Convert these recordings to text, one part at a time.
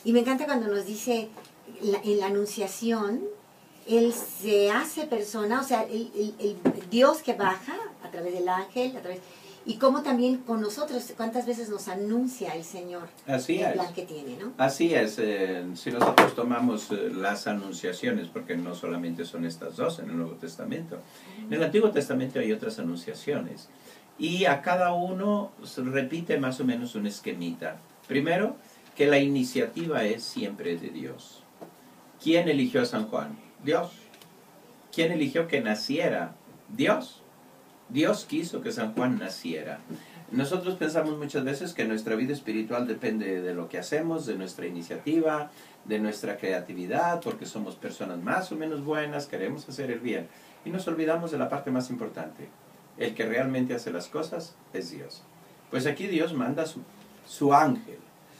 Y me encanta cuando nos dice en la Anunciación, Él se hace persona, o sea, el Dios que baja a través del ángel, y cómo también con nosotros, cuántas veces nos anuncia el Señor el plan que tiene, ¿no? Así es, si nosotros tomamos las anunciaciones, porque no solamente son estas dos en el Nuevo Testamento, en el Antiguo Testamento hay otras anunciaciones, y a cada uno se repite más o menos un esquemita. Primero, que la iniciativa es siempre de Dios. ¿Quién eligió a San Juan? Dios. ¿Quién eligió que naciera? Dios. Dios quiso que San Juan naciera. Nosotros pensamos muchas veces que nuestra vida espiritual depende de lo que hacemos, de nuestra iniciativa, de nuestra creatividad, porque somos personas más o menos buenas, queremos hacer el bien. Y nos olvidamos de la parte más importante. El que realmente hace las cosas es Dios. Pues aquí Dios manda su ángel.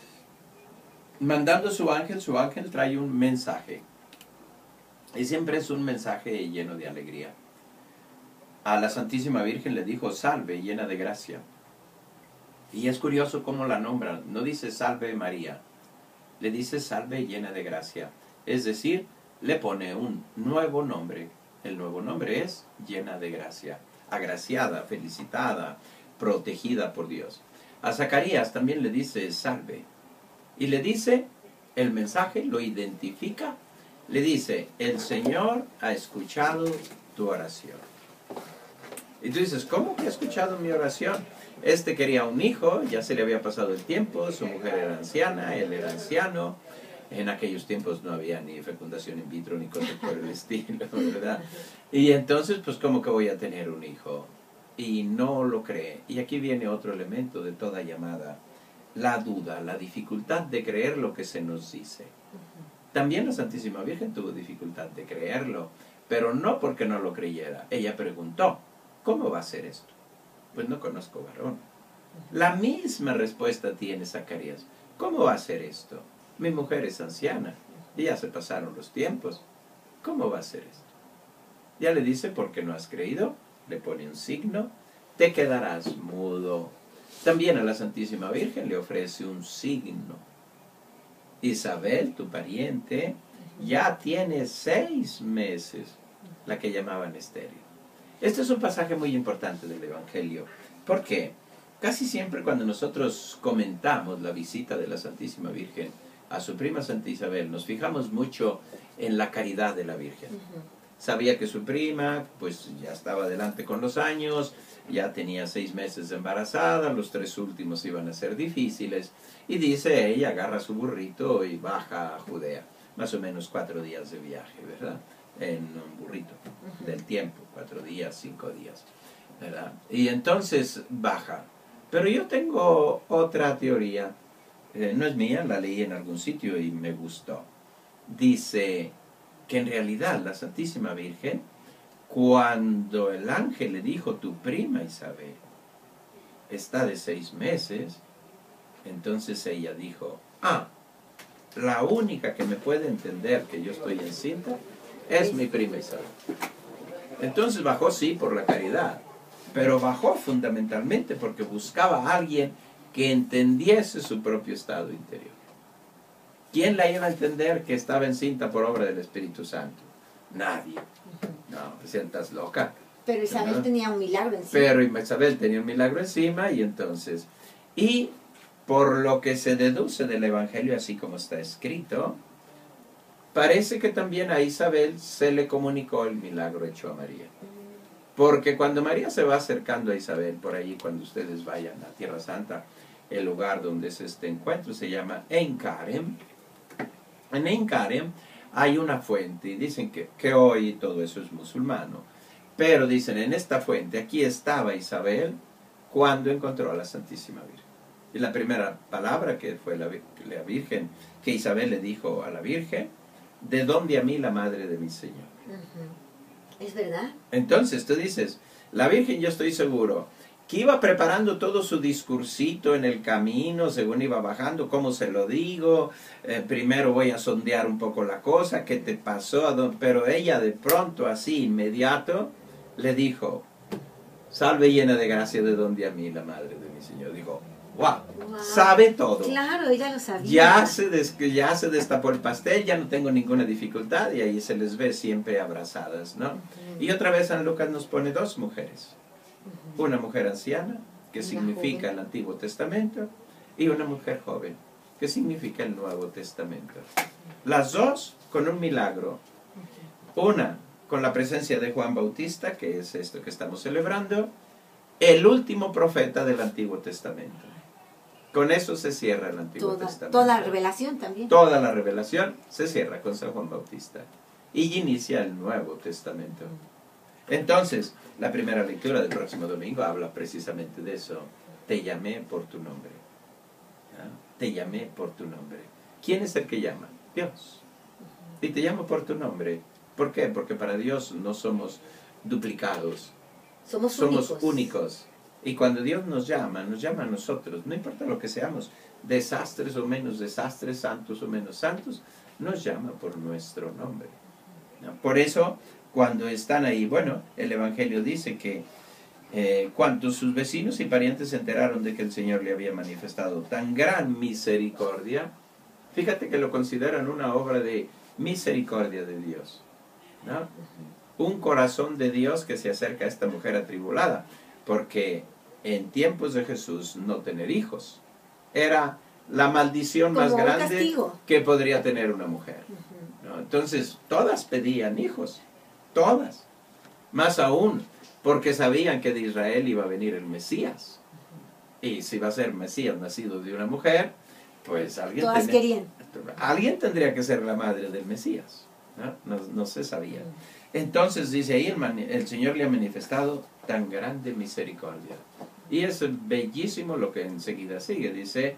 Mandando su ángel trae un mensaje. Y siempre es un mensaje lleno de alegría. A la Santísima Virgen le dijo, salve, llena de gracia. Y es curioso cómo la nombra. No dice salve María, le dice salve, llena de gracia. Es decir, le pone un nuevo nombre. El nuevo nombre es llena de gracia. Agraciada, felicitada, protegida por Dios. A Zacarías también le dice salve. Y le dice el mensaje, lo identifica. Le dice, el Señor ha escuchado tu oración. Y tú dices, ¿cómo que ha escuchado mi oración? Este quería un hijo, ya se le había pasado el tiempo, su mujer era anciana, él era anciano. En aquellos tiempos no había ni fecundación in vitro ni cosas por el estilo, ¿verdad? Y entonces, pues, ¿cómo que voy a tener un hijo? Y no lo cree. Y aquí viene otro elemento de toda llamada. La duda, la dificultad de creer lo que se nos dice. También la Santísima Virgen tuvo dificultad de creerlo, pero no porque no lo creyera. Ella preguntó, ¿cómo va a ser esto? Pues no conozco varón. La misma respuesta tiene Zacarías. ¿Cómo va a ser esto? Mi mujer es anciana, y ya se pasaron los tiempos. ¿Cómo va a ser esto? Ya le dice, ¿por qué no has creído? Le pone un signo, te quedarás mudo. También a la Santísima Virgen le ofrece un signo. Isabel, tu pariente, ya tiene 6 meses, la que llamaban estéril. Este es un pasaje muy importante del Evangelio. ¿Por qué? Casi siempre cuando nosotros comentamos la visita de la Santísima Virgen a su prima Santa Isabel, nos fijamos mucho en la caridad de la Virgen. Sabía que su prima, pues ya estaba adelante con los años, ya tenía 6 meses de embarazada, los 3 últimos iban a ser difíciles, y dice ella, agarra su burrito y baja a Judea, más o menos 4 días de viaje, ¿verdad? En un burrito del tiempo, 4 días, 5 días, ¿verdad? Y entonces baja. Pero yo tengo otra teoría, no es mía, la leí en algún sitio y me gustó. Dice que en realidad la Santísima Virgen, cuando el ángel le dijo, tu prima Isabel está de 6 meses, entonces ella dijo, la única que me puede entender que yo estoy encinta es mi prima Isabel. Entonces bajó, sí, por la caridad, pero bajó fundamentalmente porque buscaba a alguien que entendiese su propio estado interior. ¿Quién la iba a entender que estaba encinta por obra del Espíritu Santo? Nadie. No, te sientas loca. Pero Isabel tenía un milagro encima. Pero Isabel tenía un milagro encima y entonces... Y por lo que se deduce del Evangelio, así como está escrito, parece que también a Isabel se le comunicó el milagro hecho a María. Porque cuando María se va acercando a Isabel, por allí cuando ustedes vayan a Tierra Santa, el lugar donde es este encuentro se llama Ein Karem. En Ein Karem hay una fuente, y dicen que hoy todo eso es musulmano, pero dicen, en esta fuente, aquí estaba Isabel cuando encontró a la Santísima Virgen. Y la primera palabra que fue la Virgen, que Isabel le dijo a la Virgen, ¿de dónde a mí la madre de mi Señor? ¿Es verdad? Entonces tú dices, la Virgen, yo estoy seguro que iba preparando todo su discursito en el camino, según iba bajando, cómo se lo digo, primero voy a sondear un poco la cosa, qué te pasó, pero ella de pronto, así, inmediato, le dijo, salve llena de gracia, de donde a mí la madre de mi Señor. Dijo, wow, Wow. sabe todo. Claro, ella lo sabía. Ya se destapó el pastel, ya no tengo ninguna dificultad, y ahí se les ve siempre abrazadas, ¿no? Y otra vez San Lucas nos pone dos mujeres. Una mujer anciana, que Una significa joven. el Antiguo Testamento, y una mujer joven, que significa el Nuevo Testamento. Las dos con un milagro. Una con la presencia de Juan Bautista, que es esto que estamos celebrando, el último profeta del Antiguo Testamento. Con eso se cierra el Antiguo Testamento. Toda la revelación también. Toda la revelación se cierra con San Juan Bautista. Y inicia el Nuevo Testamento. Entonces, la primera lectura del próximo domingo habla precisamente de eso. Te llamé por tu nombre. ¿Ah? Te llamé por tu nombre. ¿Quién es el que llama? Dios. Y te llamo por tu nombre. ¿Por qué? Porque para Dios no somos duplicados. Somos únicos. Y cuando Dios nos llama a nosotros, no importa lo que seamos, desastres o menos desastres, santos o menos santos, nos llama por nuestro nombre. ¿No? Por eso, cuando están ahí, bueno, el Evangelio dice que cuando sus vecinos y parientes se enteraron de que el Señor le había manifestado tan gran misericordia, fíjate que lo consideran una obra de misericordia de Dios, ¿no? Un corazón de Dios que se acerca a esta mujer atribulada, porque en tiempos de Jesús no tener hijos era la maldición como más un grande castigo que podría tener una mujer, ¿no? Entonces todas pedían hijos, todas, más aún porque sabían que de Israel iba a venir el Mesías, y si va a ser Mesías nacido de una mujer, pues Todas querían. alguien tendría que ser la madre del Mesías, ¿no? No se sabía. Entonces dice ahí, el Señor le ha manifestado tan grande misericordia. Y es bellísimo lo que enseguida sigue. Dice,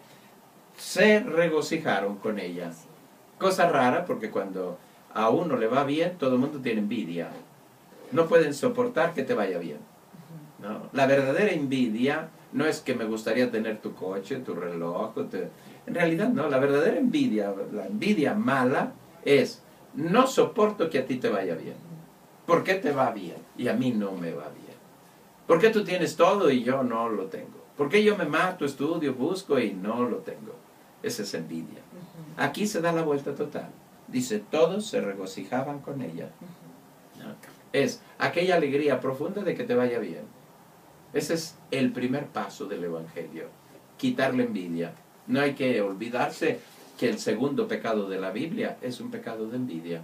se regocijaron con ella. Cosa rara, porque cuando a uno le va bien, todo el mundo tiene envidia. No pueden soportar que te vaya bien, ¿no? La verdadera envidia no es que me gustaría tener tu coche, tu reloj. En realidad no, la verdadera envidia, la envidia mala es, no soporto que a ti te vaya bien. ¿Por qué te va bien y a mí no me va bien? ¿Por qué tú tienes todo y yo no lo tengo? ¿Por qué yo me mato, estudio, busco y no lo tengo? Esa es envidia. Aquí se da la vuelta total. Dice, todos se regocijaban con ella. ¿No? Es aquella alegría profunda de que te vaya bien. Ese es el primer paso del Evangelio. Quitar la envidia. No hay que olvidarse que el segundo pecado de la Biblia es un pecado de envidia.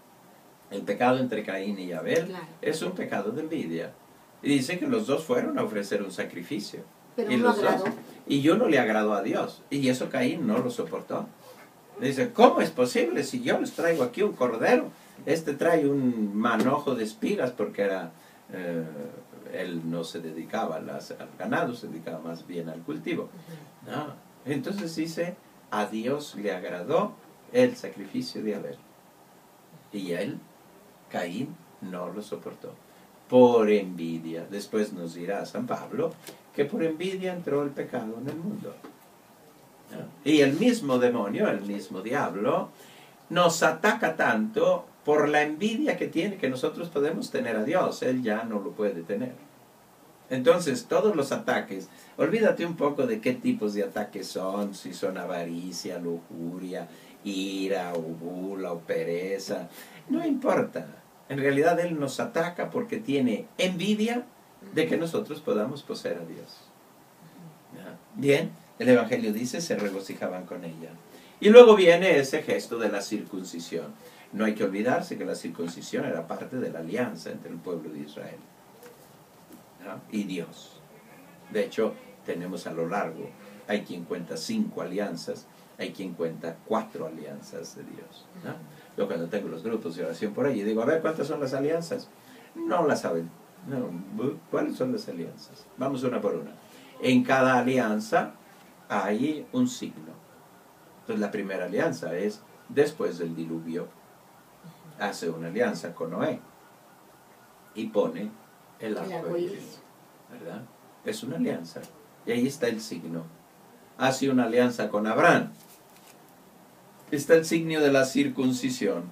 El pecado entre Caín y Abel, claro, es un pecado de envidia. Y dice que los dos fueron a ofrecer un sacrificio. Pero y no agradó. Y uno le agradó a Dios. Y eso Caín no lo soportó. Dice, ¿cómo es posible si yo les traigo aquí un cordero? Este trae un manojo de espigas porque era... él no se dedicaba al ganado, se dedicaba más bien al cultivo. No. Entonces dice, a Dios le agradó el sacrificio de Abel. Y él, Caín, no lo soportó. Por envidia. Después nos dirá San Pablo que por envidia entró el pecado en el mundo. ¿No? Y el mismo demonio, el mismo diablo, nos ataca tanto por la envidia que tiene, que nosotros podemos tener a Dios. Él ya no lo puede tener. Entonces, todos los ataques, olvídate un poco de qué tipos de ataques son, si son avaricia, lujuria, ira, o bula, o pereza, no importa. En realidad Él nos ataca porque tiene envidia de que nosotros podamos poseer a Dios. Bien, el Evangelio dice, se regocijaban con ella. Y luego viene ese gesto de la circuncisión. No hay que olvidarse que la circuncisión era parte de la alianza entre el pueblo de Israel, ¿no? Y Dios. De hecho, tenemos a lo largo, hay quien cuenta 5 alianzas, hay quien cuenta 4 alianzas de Dios, ¿no? Yo cuando tengo los grupos de oración por allí digo, a ver, ¿cuántas son las alianzas? No las saben. No. ¿Cuáles son las alianzas? Vamos una por una. En cada alianza hay un signo. Entonces la primera alianza es después del diluvio. Hace una alianza con Noé y pone el arco iris, ¿verdad? Es una alianza. Y ahí está el signo. Hace una alianza con Abraham. Está el signo de la circuncisión.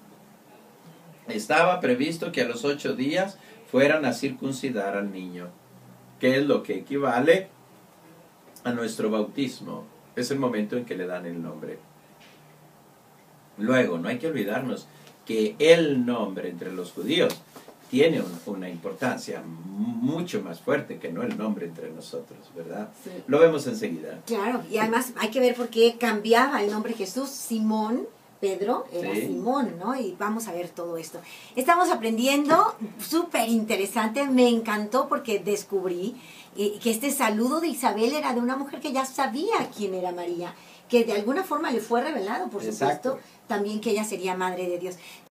Estaba previsto que a los 8 días fueran a circuncidar al niño, que es lo que equivale a nuestro bautismo, es el momento en que le dan el nombre. Luego, no hay que olvidarnos que el nombre entre los judíos tiene una importancia mucho más fuerte que no el nombre entre nosotros, ¿verdad? Sí. Lo vemos enseguida. Claro, y además hay que ver por qué cambiaba el nombre Jesús. Simón, Pedro, era Sí. Simón, ¿no? Y vamos a ver todo esto. Estamos aprendiendo, súper interesante, me encantó porque descubrí que este saludo de Isabel era de una mujer que ya sabía quién era María, que de alguna forma le fue revelado, por Exacto. supuesto, también que ella sería madre de Dios.